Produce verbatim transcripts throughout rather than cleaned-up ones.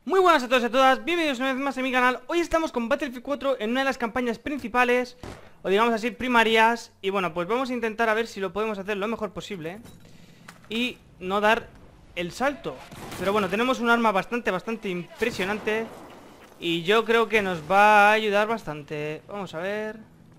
Muy buenas a todos y a todas, bienvenidos una vez más a mi canal. Hoy estamos con Battlefield cuatro en una de las campañas principales, o digamos así, primarias. Y bueno, pues vamos a intentar a ver si lo podemos hacer lo mejor posible y no dar el salto. Pero bueno, tenemos un arma bastante, bastante impresionante y yo creo que nos va a ayudar bastante. Vamos a ver.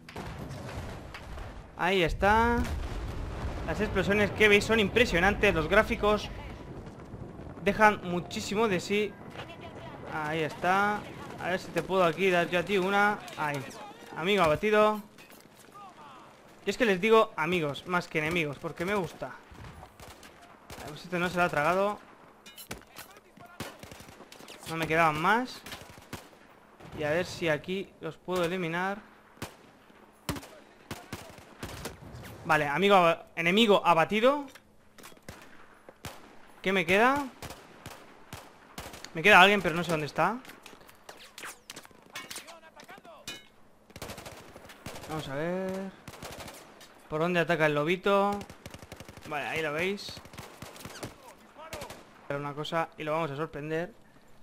Ahí está. Las explosiones que veis son impresionantes, los gráficos dejan muchísimo de sí. Ahí está. A ver si te puedo aquí dar yo a ti una. Ahí. Amigo abatido. Yo es que les digo amigos más que enemigos, porque me gusta. A ver si este no se lo ha tragado. No me quedaban más. Y a ver si aquí los puedo eliminar. Vale, amigo, ab- enemigo abatido. ¿Qué me queda? Me queda alguien, pero no sé dónde está. Vamos a ver. ¿Por dónde ataca el lobito? Vale, ahí lo veis. Pero una cosa y lo vamos a sorprender.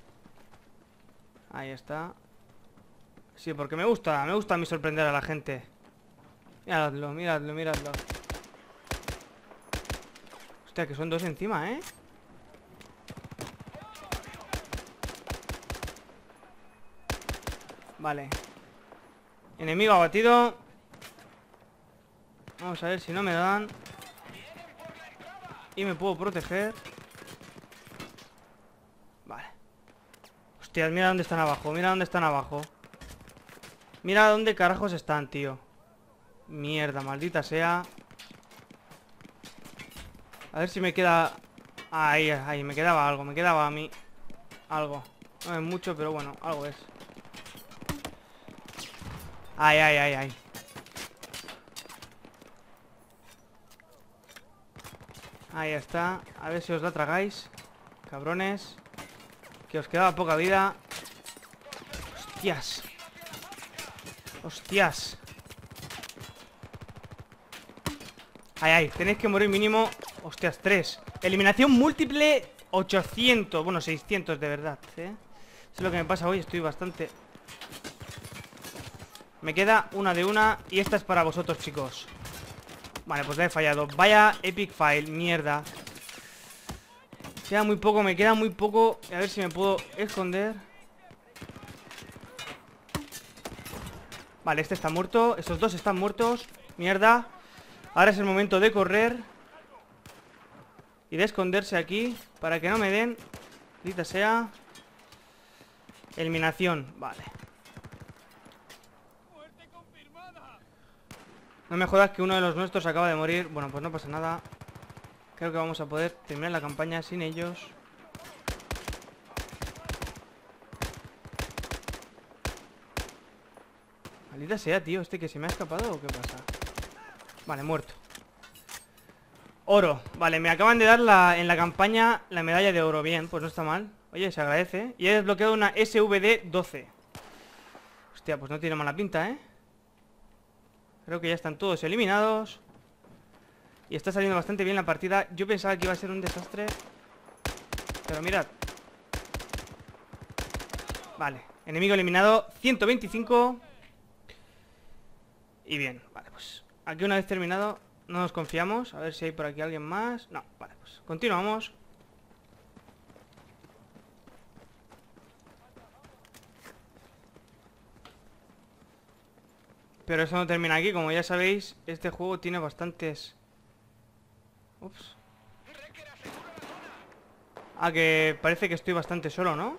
Ahí está. Sí, porque me gusta, me gusta a mí sorprender a la gente. Miradlo, miradlo, miradlo. Hostia, que son dos encima, ¿eh? Vale. Enemigo abatido. Vamos a ver si no me dan. Y me puedo proteger. Vale. Hostias, mira dónde están abajo, mira dónde están abajo. Mira dónde carajos están, tío. Mierda, maldita sea. A ver si me queda... Ahí, ahí, me quedaba algo, me quedaba a mí algo. No es mucho, pero bueno, algo es. Ay, ay, ay, ay. Ahí está. A ver si os la tragáis, cabrones. Que os quedaba poca vida. Hostias. Hostias. Ay, ay, tenéis que morir mínimo. Hostias, tres. Eliminación múltiple ochocientos. Bueno, seiscientos de verdad, ¿eh? Es lo que me pasa hoy, estoy bastante... Me queda una de una. Y esta es para vosotros, chicos. Vale, pues la he fallado. Vaya epic fail, mierda. Queda muy poco, me queda muy poco. A ver si me puedo esconder. Vale, este está muerto. Estos dos están muertos. Mierda. Ahora es el momento de correr y de esconderse aquí para que no me den. Maldita sea. Eliminación, vale. No me jodas que uno de los nuestros acaba de morir. Bueno, pues no pasa nada. Creo que vamos a poder terminar la campaña sin ellos. Maldita sea, tío. ¿Este que se me ha escapado o qué pasa? Vale, muerto. Oro, vale, me acaban de dar la, en la campaña la medalla de oro. Bien, pues no está mal. Oye, se agradece. Y he desbloqueado una S V D doce. Hostia, pues no tiene mala pinta, ¿eh? Creo que ya están todos eliminados. Y está saliendo bastante bien la partida. Yo pensaba que iba a ser un desastre, pero mirad. Vale, enemigo eliminado, ciento veinticinco. Y bien, vale, pues aquí una vez terminado, no nos confiamos. A ver si hay por aquí alguien más. No, vale, pues continuamos. Pero eso no termina aquí, como ya sabéis. Este juego tiene bastantes... Ups. Ah, que parece que estoy bastante solo, ¿no?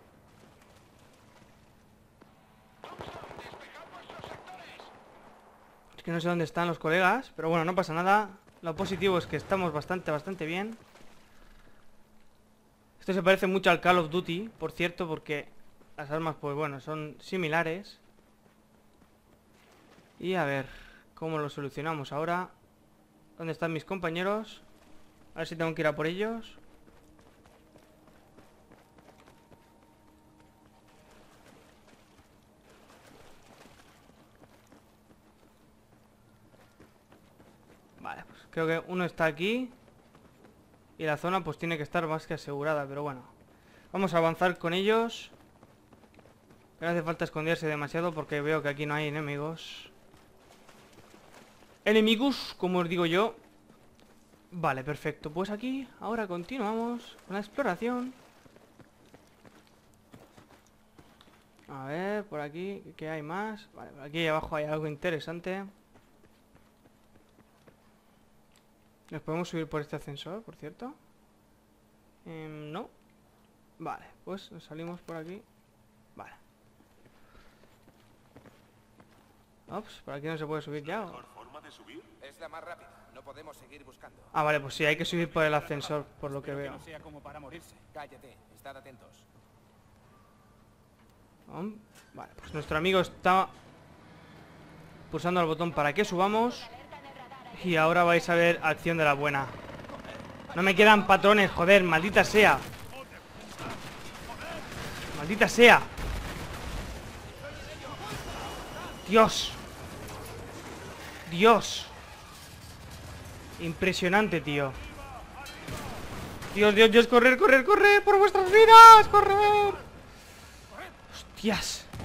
Es que no sé dónde están los colegas, pero bueno, no pasa nada. Lo positivo es que estamos bastante, bastante bien. Esto se parece mucho al Call of Duty, por cierto, porque las armas, pues bueno, son similares. Y a ver, ¿cómo lo solucionamos ahora? ¿Dónde están mis compañeros? A ver si tengo que ir a por ellos. Vale, pues creo que uno está aquí. Y la zona pues tiene que estar más que asegurada, pero bueno. Vamos a avanzar con ellos. No hace falta esconderse demasiado porque veo que aquí no hay enemigos. Enemigos, como os digo yo. Vale, perfecto. Pues aquí, ahora continuamos con la exploración. A ver, por aquí, ¿qué hay más? Vale, por aquí abajo hay algo interesante. ¿Nos podemos subir por este ascensor, por cierto? Eh, no. Vale, pues nos salimos por aquí. Vale. Ops, por aquí no se puede subir ya. ¿O? Es la más rápida. No podemos seguir buscando. Ah, vale, pues sí, hay que subir por el ascensor, por lo que veo. No sea como para morirse. Cállate, estad atentos. Um, Vale, pues nuestro amigo está pulsando el botón para que subamos. Y ahora vais a ver acción de la buena. No me quedan patrones, joder, maldita sea. Maldita sea. Dios. Dios. Impresionante, tío. Dios, Dios, Dios, correr, correr, correr por vuestras vidas, correr. Hostias.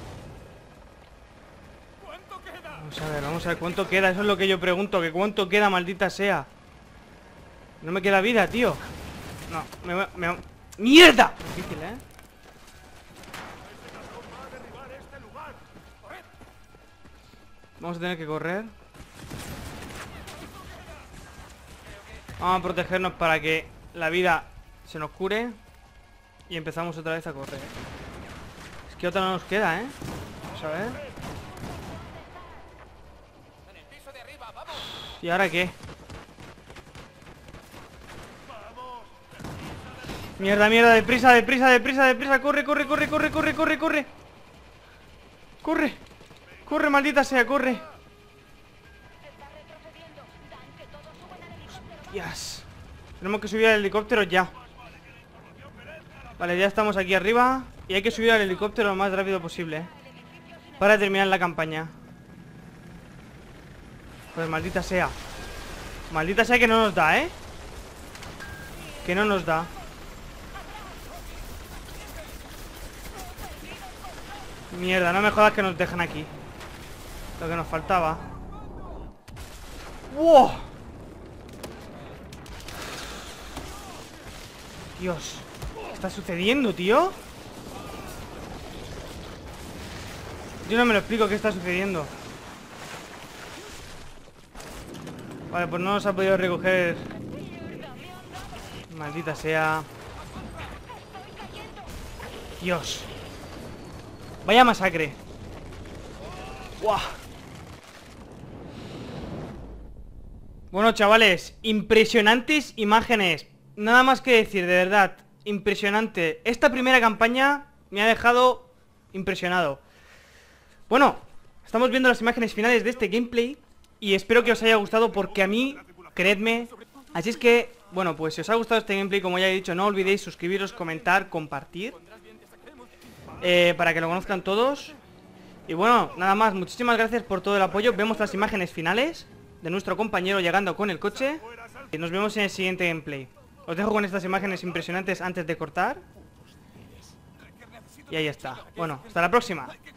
Vamos a ver, vamos a ver cuánto queda. Eso es lo que yo pregunto, que cuánto queda, maldita sea. No me queda vida, tío. No, me, me... ¡Mierda! Difícil, ¿eh? Vamos a tener que correr. Vamos a protegernos para que la vida se nos cure. Y empezamos otra vez a correr. Es que otra no nos queda, ¿eh? Vamos a ver. ¿Y ahora qué? Mierda, mierda, deprisa, deprisa, deprisa, deprisa. Corre, corre, corre, corre, corre, corre, corre. Corre. Corre, maldita sea, corre. Hostias. Tenemos que subir al helicóptero ya. Vale, ya estamos aquí arriba. Y hay que subir al helicóptero lo más rápido posible, ¿eh? Para terminar la campaña. Pues maldita sea. Maldita sea que no nos da, ¿eh? Que no nos da. Mierda, no me jodas que nos dejan aquí. Lo que nos faltaba. ¡Wow! Dios, ¿qué está sucediendo, tío? Yo no me lo explico qué está sucediendo. Vale, pues no nos ha podido recoger. Maldita sea. Dios. Vaya masacre. ¡Buah! Bueno, chavales, impresionantes imágenes. Nada más que decir, de verdad. Impresionante. Esta primera campaña me ha dejado impresionado. Bueno, estamos viendo las imágenes finales de este gameplay. Y espero que os haya gustado porque a mí, creedme. Así es que, bueno, pues si os ha gustado este gameplay, como ya he dicho, no olvidéis suscribiros, comentar, compartir, eh, para que lo conozcan todos. Y bueno, nada más, muchísimas gracias por todo el apoyo. Vemos las imágenes finales de nuestro compañero llegando con el coche. Y nos vemos en el siguiente gameplay. Os dejo con estas imágenes impresionantes antes de cortar. Y ahí está. Bueno, hasta la próxima.